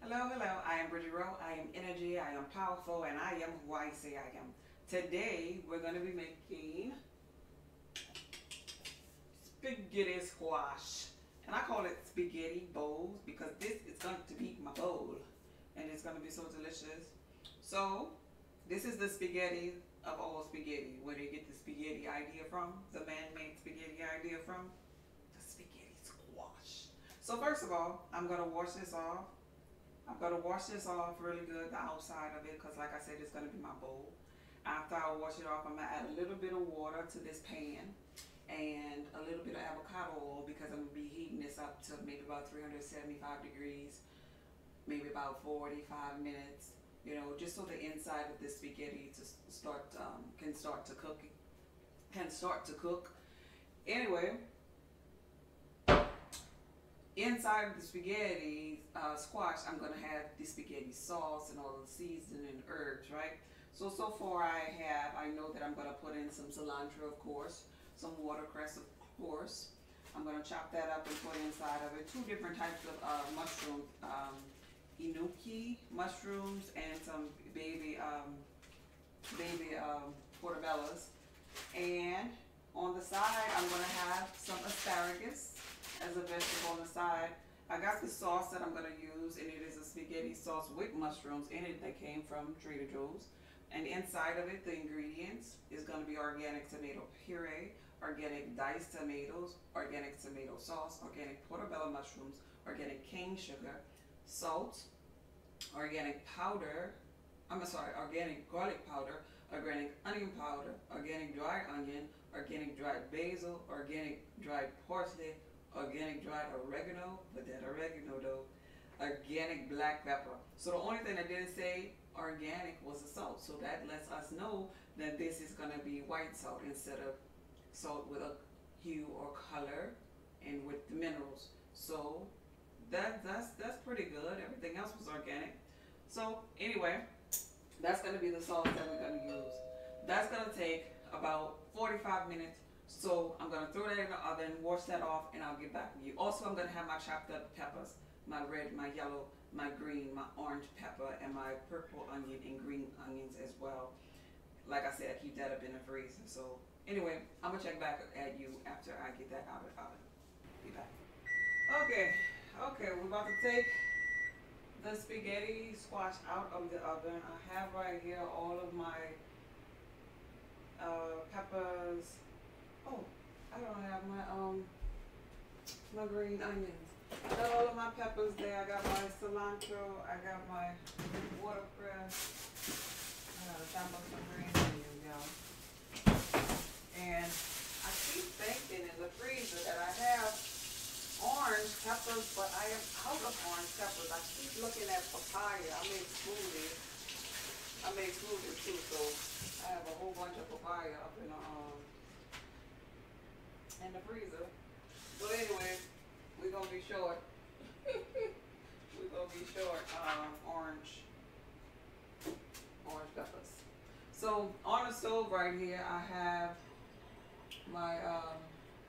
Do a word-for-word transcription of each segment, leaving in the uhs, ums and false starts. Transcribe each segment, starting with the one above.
Hello, hello. I am Bridget Rowe. I am energy. I am powerful, and I am who I say I am. Today, we're going to be making spaghetti squash. And I call it spaghetti bowls because this is going to be my bowl. And it's going to be so delicious. So, this is the spaghetti of all spaghetti. Where they get the spaghetti idea from. The man-made spaghetti idea from. The spaghetti squash. So first of all, I'm going to wash this off. I'm going to wash this off really good, the outside of it, because like I said, it's going to be my bowl. After I wash it off, I'm going to add a little bit of water to this pan and a little bit of avocado oil because I'm going to be heating this up to maybe about three hundred seventy-five degrees, maybe about forty-five minutes, you know, just so the inside of this spaghetti to start, um, can start to cook, can start to cook. Anyway, inside of the spaghetti uh, squash, I'm going to have the spaghetti sauce and all the seasoning and herbs, right? So, so far I have, I know that I'm going to put in some cilantro, of course, some watercress, of course. I'm going to chop that up and put inside of it. Two different types of uh, mushrooms, um, enoki mushrooms and some baby, um, baby um, portobellos. And on the side, I'm going to have some asparagus as a vegetable on the side. I got the sauce that I'm going to use, and it is a spaghetti sauce with mushrooms in it that came from Trader Joe's. And inside of it, the ingredients is going to be organic tomato puree, organic diced tomatoes, organic tomato sauce, organic portobello mushrooms, organic cane sugar, salt, organic powder, I'm sorry, organic garlic powder, organic onion powder, organic dried onion, organic dried basil, organic dried parsley, organic dried oregano, but that oregano though, organic black pepper. So the only thing I didn't say organic was the salt. So that lets us know that this is going to be white salt instead of salt with a hue or color and with the minerals. So that that's that's pretty good. Everything else was organic. So anyway, that's going to be the sauce that we're going to use. That's going to take about forty-five minutes. So I'm going to throw that in the oven, wash that off, and I'll get back with you. Also, I'm going to have my chopped up peppers, my red, my yellow, my green, my orange pepper, and my purple onion and green onions as well. Like I said, I keep that up in the freezer. So anyway, I'm going to check back at you after I get that out of the oven. Be back. Okay, okay, we're about to take the spaghetti squash out of the oven. I have right here all of my uh, peppers. Oh, I don't have my um my green onions. I got all of my peppers there. I got my cilantro. I got my watercress. I gotta chop up some green onions, y'all. And I keep thinking in the freezer that I have orange peppers, but I am out of orange peppers. I keep looking at papaya. I make smoothies. I make smoothies too, so I have a whole bunch of papaya up in the um in the freezer. But anyway, we're gonna be short. We're gonna be short um, orange orange peppers. So on the stove right here, I have my um,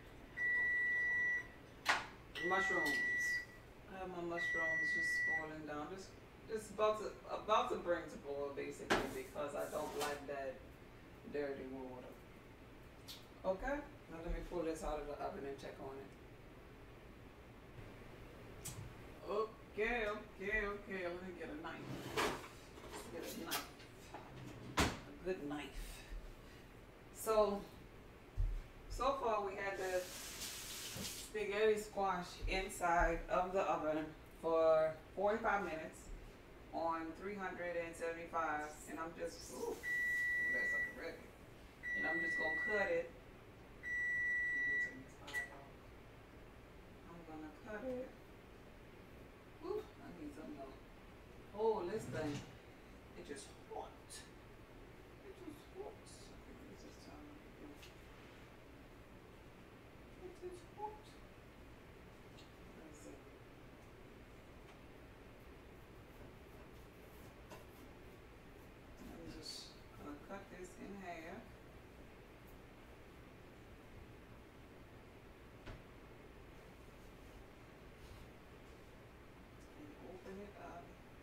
mushrooms. I have my mushrooms just boiling down, just just about to about to bring to boil basically because I don't like that dirty water. Okay. Now let me pull this out of the oven and check on it. Okay, okay, okay. Let me get a knife. Let's get a knife. A good knife. So, so far we had the spaghetti squash inside of the oven for forty-five minutes on three hundred seventy-five. And I'm just, ooh, that's like ready. And I'm just going to cut it. Cut it. Ooh, I need some more. Oh, this thing. It just hot. It just hot. This is time. It is hot. Let's see. I'm just gonna cut this in half. Open it up.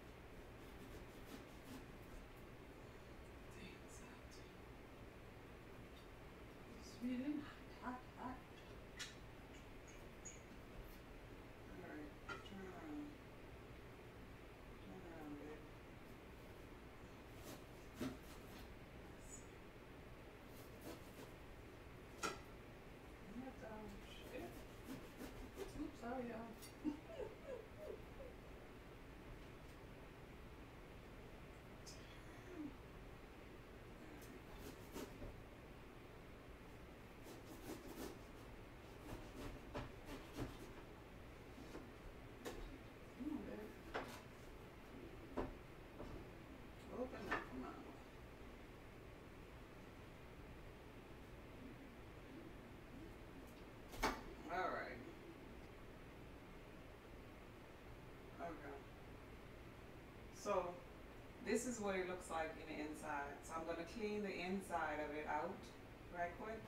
So this is what it looks like in the inside. So I'm going to clean the inside of it out right quick.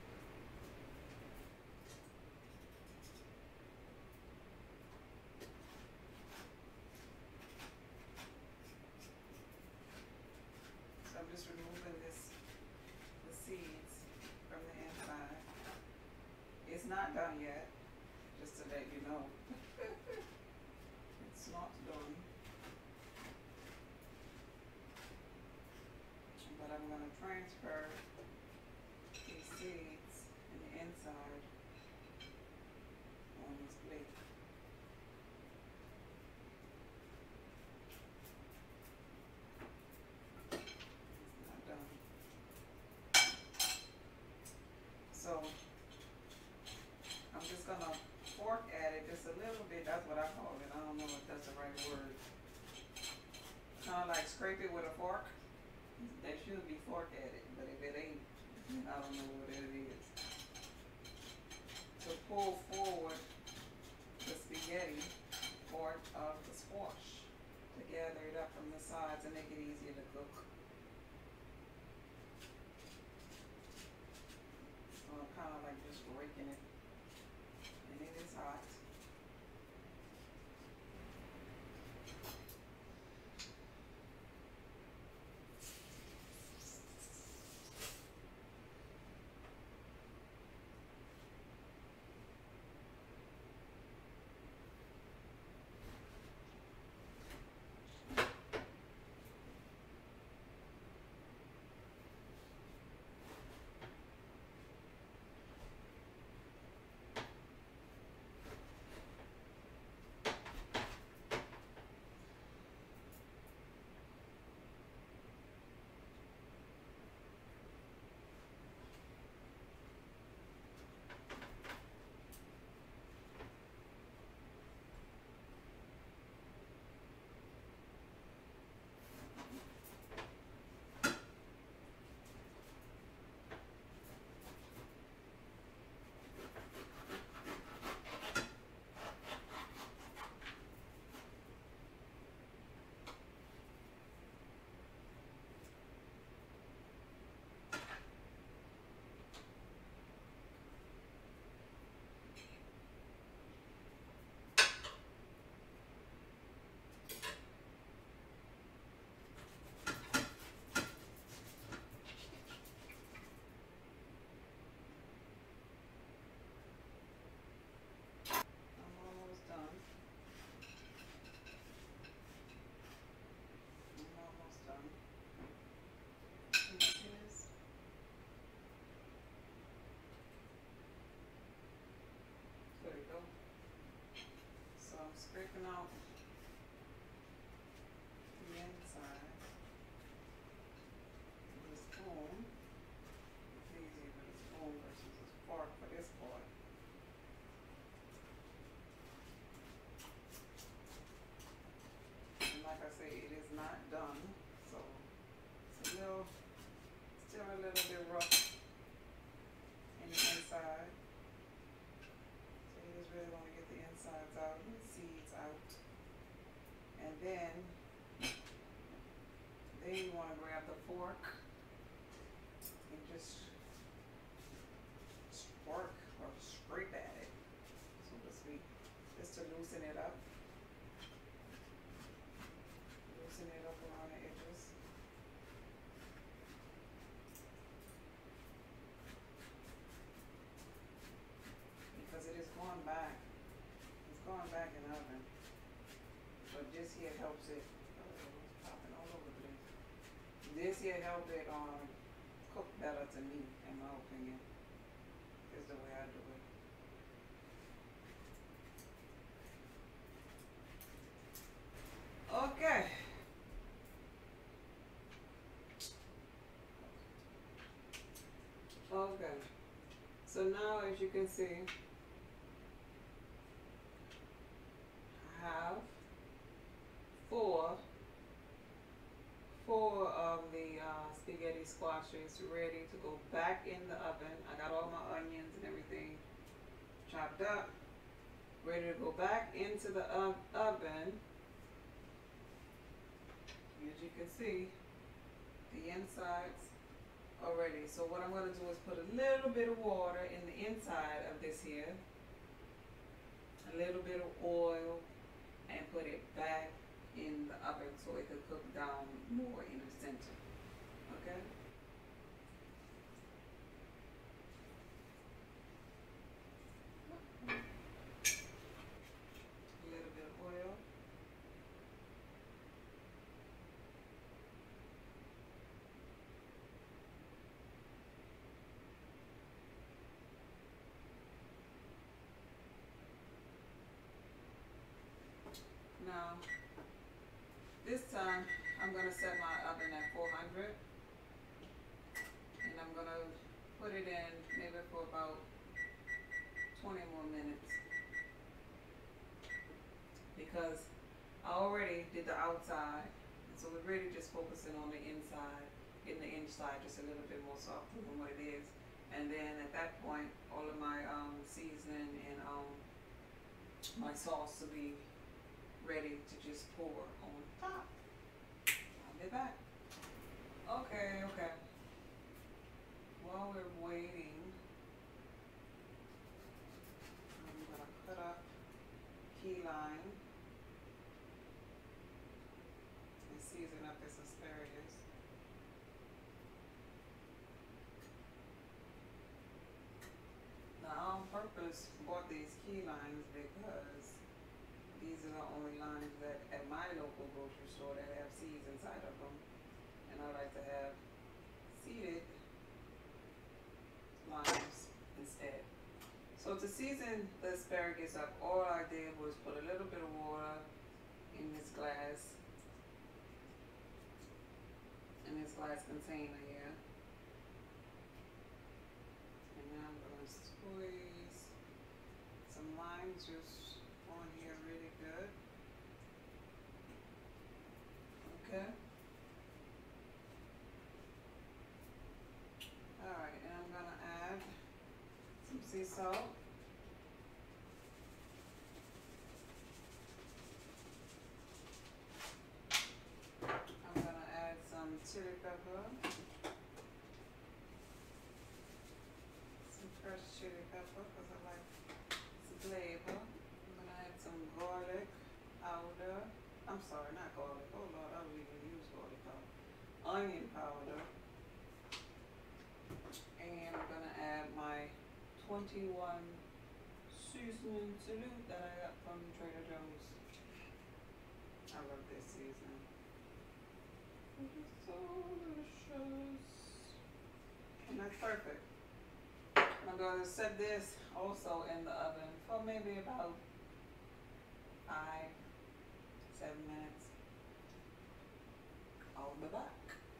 So I'm just removing this, the seeds from the inside. It's not done yet, just to let you know. It's not done. But I'm going to transfer these seeds in the inside on this plate. It's not done. So I'm just going to fork at it just a little bit. That's what I call it. I don't know if that's the right word. Kind of like scrape it with a fork. They should be fork at it, but if it ain't, I don't know what it is. To pull forward the spaghetti part of the squash, to gather it up from the sides and make it easier to cook. So I'm kind of like just raking it, and it is hot. Scraping out the inside with a spoon. It's easier with a spoon versus a fork for this part. And like I say, it is not done, so it's a little, still a little bit rough in the inside. So you just really want to get the insides out and the seeds out. And then, then you want to grab the fork and just spark or scrape at it, so to speak, just to loosen it up. Loosen it up around the edges. Because it is going back. It's going back in the oven. But this here helps it. Oh, it's popping all over the place. This here helps it um, cook better to me, in my opinion. Is the way I do it. Okay. Okay. So now, as you can see, I have four, four of the uh, spaghetti squashes ready to go back in the oven. I got all my onions and everything chopped up, ready to go back into the uh, oven can see the insides already. So what I'm going to do is put a little bit of water in the inside of this here, a little bit of oil, and put it back in the oven so it could cook down more in the center. Okay? A little bit of oil. Now, this time I'm going to set my oven at four hundred, and I'm going to put it in maybe for about twenty more minutes, because I already did the outside, and so we're really just focusing on the inside, getting the inside just a little bit more softer than what it is. And then at that point, all of my um, seasoning and um, my sauce will be ready to just pour on top. I'll be back. Okay, okay. While we're waiting, I'm gonna cut up key lime and season up this asparagus. Now, I on purpose bought these key limes because these are the only limes that at my local grocery store that have seeds inside of them, and I like to have seeded limes instead. So to season the asparagus up, all I did was put a little bit of water in this glass, in this glass container here, and now I'm going to squeeze some lime juice on here really good. Okay. Alright, and I'm gonna add some sea salt. I'm gonna add some chili pepper. Some fresh chili pepper because I like the flavor. Some garlic powder. I'm sorry, not garlic. Oh Lord, I don't even use garlic powder. Onion powder. And I'm gonna add my twenty-one seasoning salute that I got from Trader Joe's. I love this seasoning. It is so delicious. And that's perfect. I'm gonna set this also in the oven for maybe about five, seven minutes. I'll be back.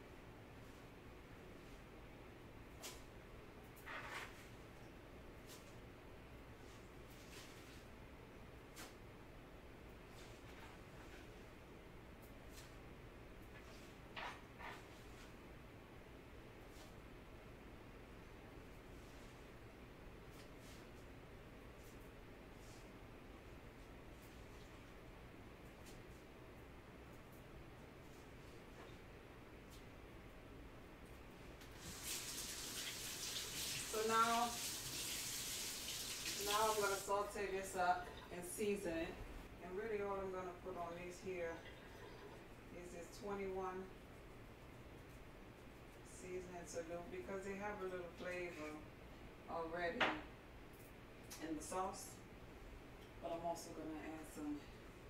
So now, now I'm going to saute this up and season it. And really all I'm going to put on these here is this twenty-one seasoning salute, because they have a little flavor already in the sauce. But I'm also going to add some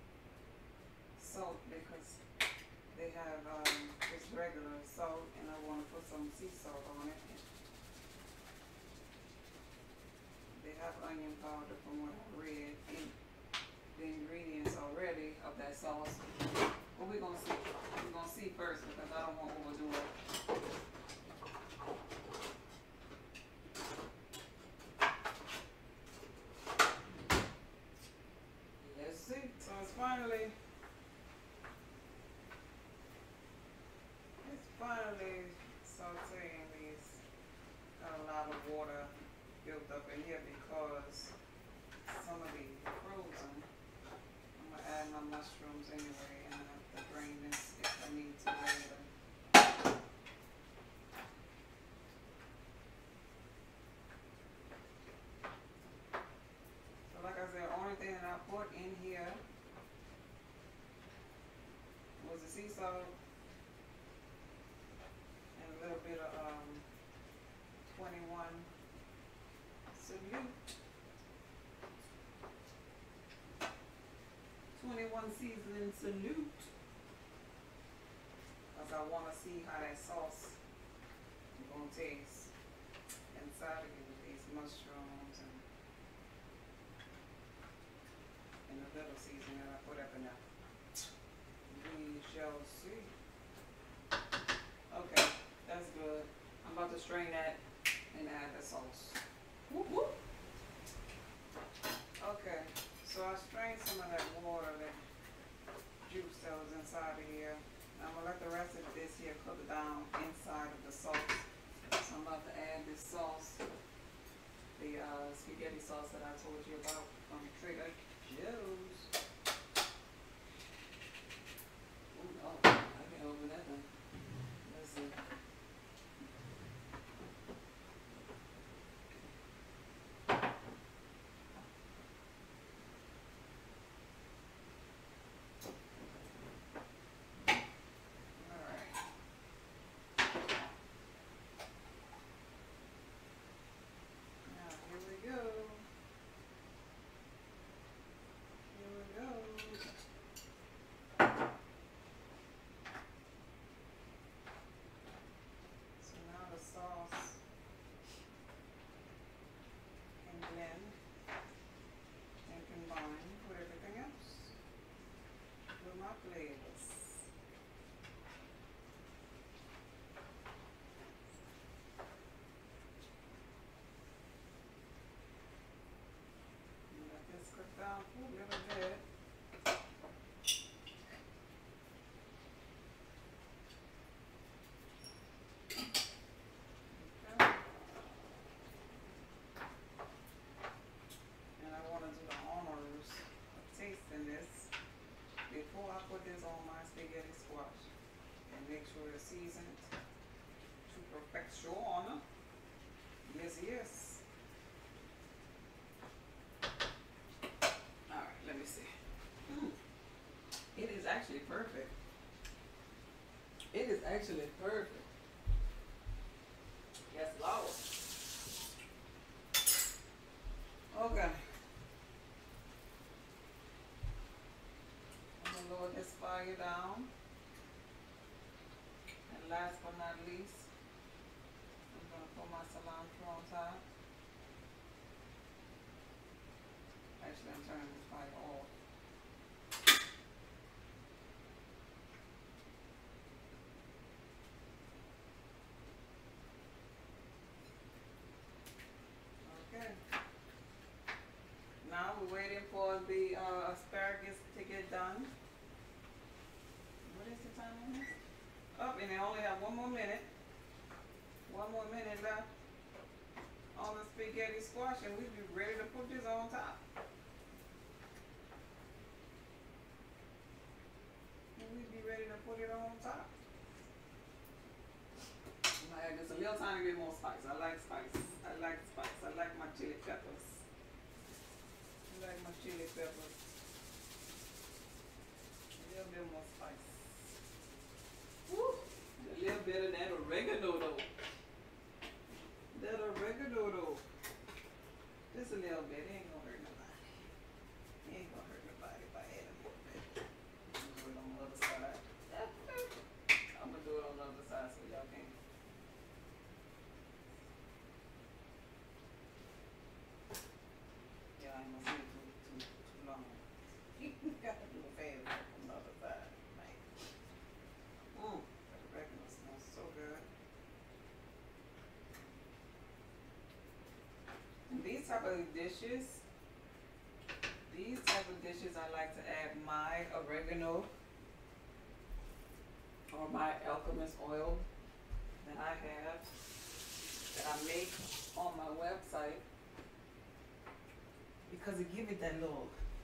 salt because they have um, just regular salt, and I want to put some sea salt on it. They have onion powder from what I read in the ingredients already of that sauce. But we're gonna see. We're gonna see first because I don't want to overdo it. Let's see. So it's finally it's finally sauteing these. Got a lot of water built up in here because some of these are frozen. I'm gonna add my mushrooms anyway, and I have to drain this if I need to. Later. sea salt and a little bit of um, twenty-one salute. twenty-one seasoning salute. Because I want to see how that sauce is going to taste inside of it with these mushrooms and, and the little seasoning that I put up in there. We shall see. Okay, that's good. I'm about to strain that and add the sauce. Whoop, whoop. Okay, so I strained some of that water, that juice that was inside of here. I'm gonna let the rest of this here cook down inside of the sauce. So I'm about to add this sauce, the uh, spaghetti sauce that I told you about from Trader Joe's. Ooh, oh, I can't open that thing. Let's see. Down a little bit. Okay. And I want to do the honors of tasting this before I put this on my spaghetti squash and make sure it's seasoned to perfection. Yes, yes. Let me see. Mm. It is actually perfect. It is actually perfect. Yes, Lord. Okay. I'm gonna lower this fire down. And last but not least, I'm gonna put my cilantro on top. Actually, I'm turning this fire off. Okay. Now we're waiting for the uh, asparagus to get done. What is the time on this? Oh, and they only have one more minute. One more minute left on the spaghetti squash, and we'll be ready to put this on top. We'd be ready to put it on top. I'm gonna add just a little tiny bit more spice. I like spice. I like spice. I like my chili peppers. I like my chili peppers. A little bit more spice. Woo! A little bit of that oregano though. That oregano though. Just a little bit. It ain't gonna hurt nobody. It ain't gonna hurt nobody if I add a little bit. On the other side. I'm gonna do it on the other side so y'all can. Yeah, I ain't gonna see it too, too, too long. You gotta do it fast on the other side. Like, mmm, that oregano smells so good. And these type of dishes, these type of dishes, I like to add my oregano or my alchemist oil that I have, that I make on my website, because it gives it that little,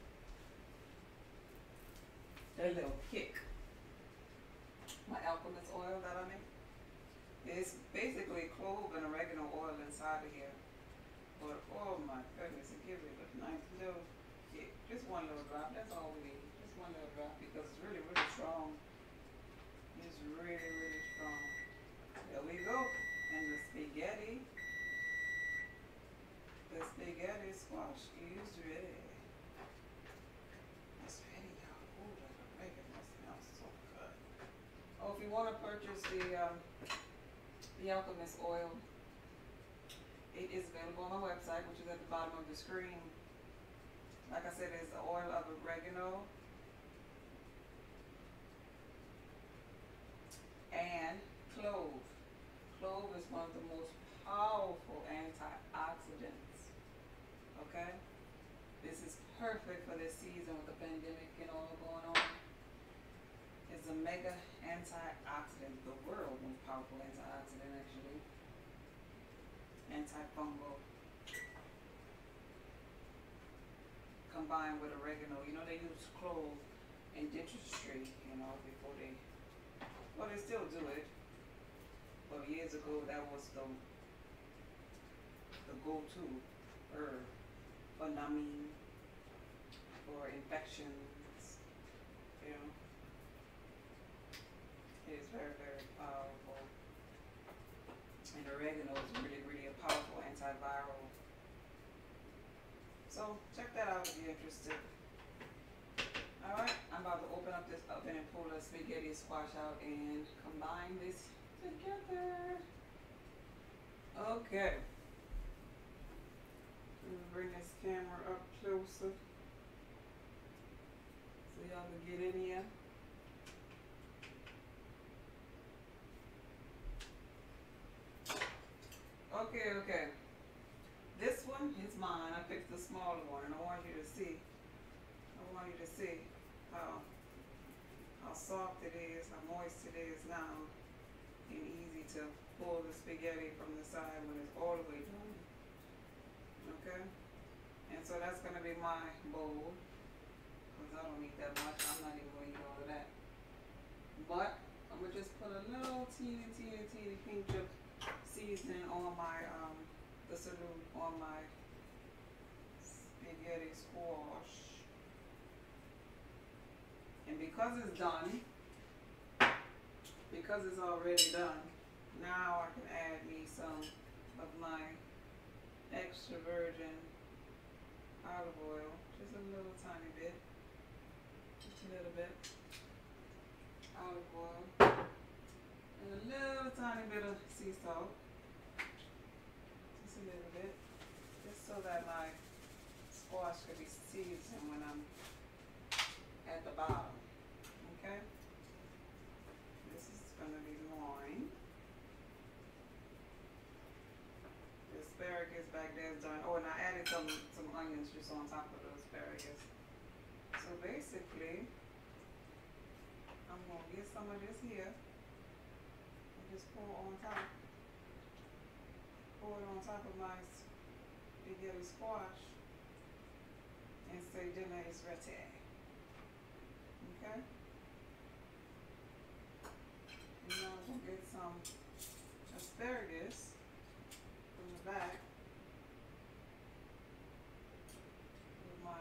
that little kick. My alchemist oil that I make, it's basically clove and oregano oil inside of here. But oh my goodness, it gives it a nice little kick. Just one little drop, that's all we need. Just one little drop, because it's really, really strong. want to purchase the um, the Alchemist oil, it is available on my website, which is at the bottom of the screen. Like I said, it's the oil of oregano and clove. Clove is one of the most powerful antioxidants. Okay? This is perfect for this season with the pandemic and all going on. It's a mega antioxidant, the world's most powerful antioxidant actually. Antifungal. Combined with oregano. You know, they use clove in dentistry, you know, before they, well, they still do it. But years ago, that was the the go-to herb for numbing, for infections, you know. It is very, very powerful. And oregano is really, really a powerful antiviral. So check that out if you're interested. Alright, I'm about to open up this oven and pull the spaghetti squash out and combine this together. Okay. Let me bring this camera up closer so y'all can get in here. Okay, okay. This one is mine. I picked the smaller one, and I want you to see. I want you to see how how soft it is, how moist it is now, and easy to pull the spaghetti from the side when it's all the way done. Okay, and so that's gonna be my bowl because I don't eat that much. I'm not even gonna eat all of that. But I'm gonna just put a little teeny, teeny, teeny pinch of seasoning on my um the salute on my spaghetti squash. And because it's done, because it's already done, now I can add me some of my extra virgin olive oil, just a little tiny bit, just a little bit olive oil, and a little tiny bit of sea salt. A little bit, just so that my squash could be seasoned when I'm at the bottom. Okay, this is gonna be loin. The asparagus back there is done. Oh, and I added some some onions just on top of the asparagus. So basically, I'm gonna get some of this here and just pour on top. Pour it on top of my spaghetti squash and say dinner is ready. Okay? And now I'm going to get some asparagus from the back with my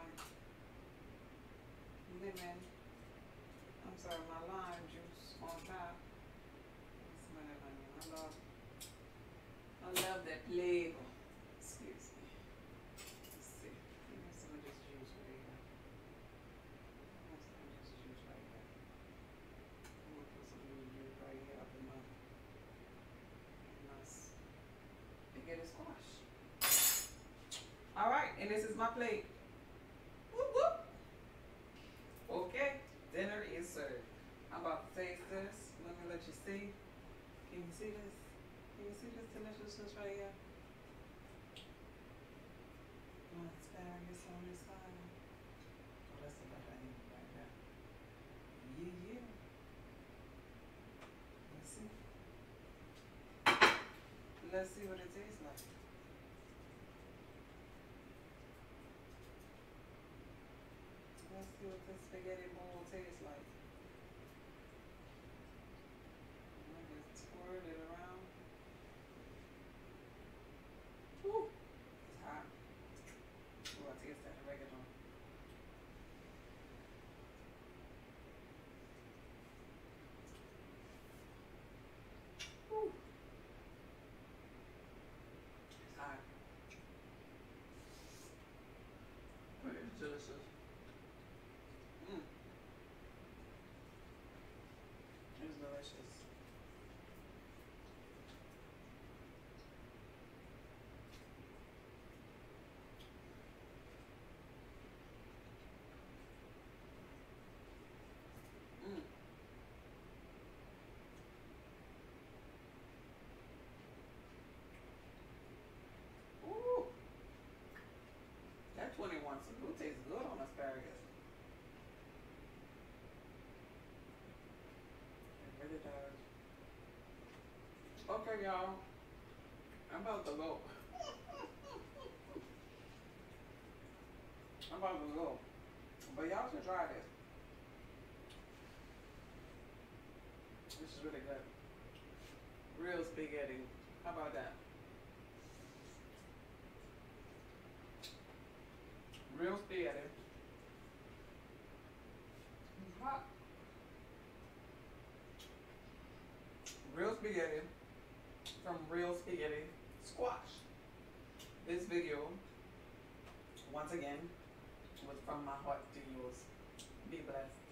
lemon, I'm sorry, my lime juice on top. Smell that onion. I love it. I love that flavor. Excuse me. Let's see. Give me some of this juice right here. Give me some of this juice right here. I'm gonna put some of this juice right here up in my, in my spaghetti squash. All right, and this is my plate. Whoop whoop. Okay, dinner is served. I'm about to taste this. Let me let you see. Can you see this? Can you see this deliciousness right here? My asparagus on this side. Oh, that's the butter right there. Yeah, yeah. Let's see. Let's see what it tastes like. Let's see what this spaghetti bowl tastes like. Let me just twirl it around. Woo! It's hot. Oh, I taste that oregano. Woo! It's hot. But it's delicious. Mm. pasta do taste good on asparagus. It really does. Okay, y'all. I'm about to go. I'm about to go. But y'all should try this. This is really good. Real spaghetti. How about that? Real spaghetti. It's hot. Real spaghetti from Real Spaghetti Squash. This video, once again, was from my heart to yours. Be blessed.